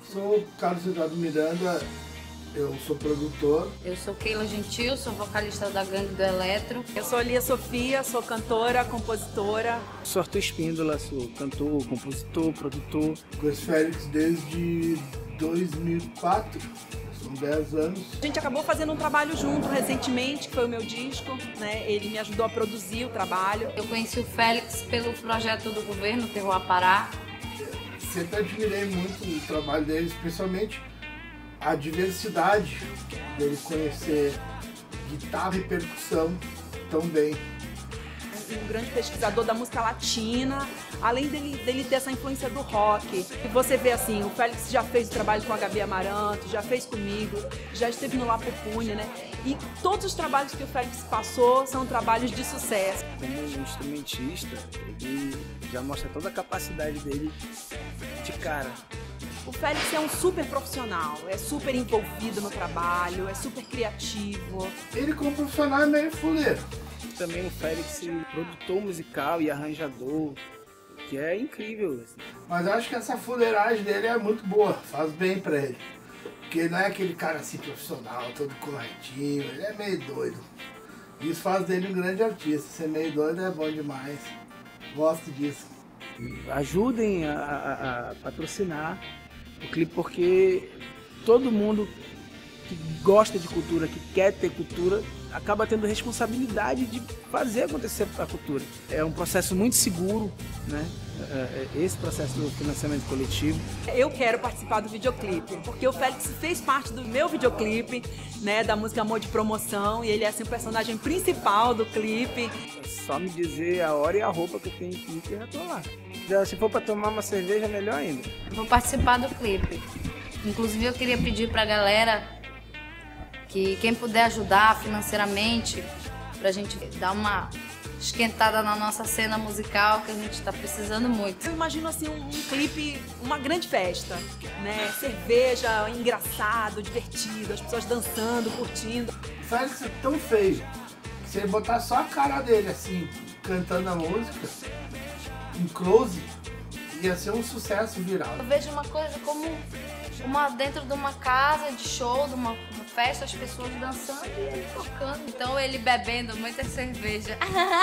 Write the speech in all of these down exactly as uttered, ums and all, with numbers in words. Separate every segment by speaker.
Speaker 1: Sou o Carlos Eduardo Miranda, eu sou produtor.
Speaker 2: Eu sou Keila Gentil, sou vocalista da Gangue do Eletro.
Speaker 3: Eu sou Lia Sofia, sou cantora, compositora.
Speaker 4: Sou Arthur Espíndola, sou cantor, compositor, produtor.
Speaker 1: Conheço Félix desde dois mil e quatro, são dez anos.
Speaker 3: A gente acabou fazendo um trabalho junto recentemente, que foi o meu disco, né? Ele me ajudou a produzir o trabalho.
Speaker 2: Eu conheci o Félix pelo projeto do governo Terroir Pará.
Speaker 1: Sempre admirei muito o trabalho dele, especialmente a diversidade dele conhecer guitarra e percussão tão bem.
Speaker 3: Um grande pesquisador da música latina, além dele, dele ter essa influência do rock. E você vê assim, o Félix já fez o trabalho com a Gabi Amaranto, já fez comigo, já esteve no Lapo Punha, né? E todos os trabalhos que o Félix passou são trabalhos de sucesso.
Speaker 4: Como instrumentista, ele já mostra toda a capacidade dele de cara.
Speaker 3: O Félix é um super profissional, é super envolvido no trabalho, é super criativo.
Speaker 1: Ele como profissional é meio fuleiro.
Speaker 4: Também o Félix, produtor musical e arranjador, que é incrível. Assim.
Speaker 1: Mas eu acho que essa fuleiragem dele é muito boa, faz bem pra ele. Porque ele não é aquele cara assim profissional, todo corretinho, ele é meio doido. Isso faz dele um grande artista, ser meio doido é bom demais. Gosto disso.
Speaker 4: Ajudem a, a, a patrocinar o clipe, porque todo mundo que gosta de cultura, que quer ter cultura, acaba tendo responsabilidade de fazer acontecer a cultura. É um processo muito seguro, né? Esse processo do financiamento coletivo.
Speaker 3: Eu quero participar do videoclipe, porque o Félix fez parte do meu videoclipe, né, da música Amor de Promoção, e ele é assim, o personagem principal do clipe.
Speaker 4: É só me dizer a hora e a roupa que eu tenho que ir, que eu já tô lá. Se for para tomar uma cerveja, melhor ainda.
Speaker 2: Vou participar do clipe. Inclusive eu queria pedir pra galera que quem puder ajudar financeiramente pra gente dar uma esquentada na nossa cena musical, que a gente tá precisando muito.
Speaker 3: Eu imagino assim um, um clipe, uma grande festa, né? Cerveja, engraçado, divertido, as pessoas dançando, curtindo.
Speaker 1: O Félix é tão feio que se ele botar só a cara dele assim, cantando a música, em close, ia ser um sucesso viral.
Speaker 2: Eu vejo uma coisa como uma, dentro de uma casa de show, de uma, uma festa, as pessoas dançando e ele tocando. Então ele bebendo muita cerveja.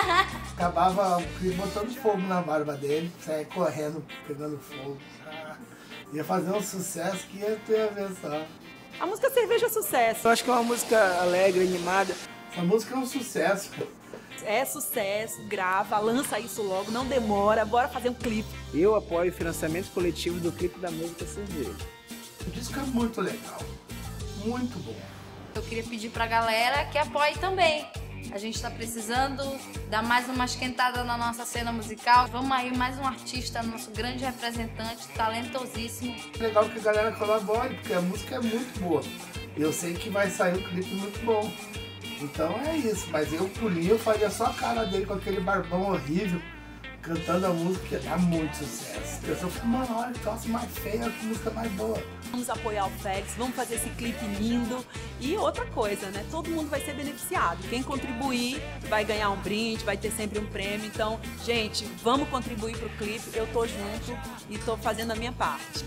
Speaker 1: Acabava o clipe botando fogo na barba dele, saia correndo, pegando fogo. Ah, ia fazer um sucesso que ia ter a ver só.
Speaker 3: A música Cerveja é sucesso.
Speaker 4: Eu acho que é uma música alegre, animada.
Speaker 1: Essa música é um sucesso, cara.
Speaker 3: É sucesso, grava, lança isso logo, não demora, bora fazer um clipe.
Speaker 4: Eu apoio o financiamento coletivo do clipe da música Cerveja.
Speaker 1: O disco é muito legal, muito bom.
Speaker 2: Eu queria pedir pra galera que apoie também. A gente tá precisando dar mais uma esquentada na nossa cena musical. Vamos aí, mais um artista, nosso grande representante, talentosíssimo.
Speaker 1: Legal que a galera colabore, porque a música é muito boa. Eu sei que vai sair um clipe muito bom. Então é isso, mas eu por mim eu faria só a cara dele com aquele barbão horrível, cantando a música que ia dar muito sucesso. Eu só falei, mano, olha que troço mais feio, que música mais boa.
Speaker 3: Vamos apoiar o Félix, vamos fazer esse clipe lindo. E outra coisa, né? Todo mundo vai ser beneficiado. Quem contribuir vai ganhar um brinde, vai ter sempre um prêmio. Então, gente, vamos contribuir pro clipe. Eu tô junto e tô fazendo a minha parte.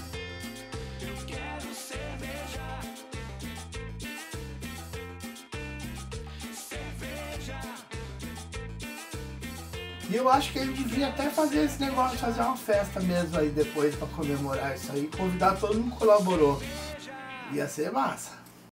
Speaker 1: E eu acho que ele devia até fazer esse negócio, fazer uma festa mesmo aí depois pra comemorar isso aí, convidar todo mundo que colaborou. Ia ser massa.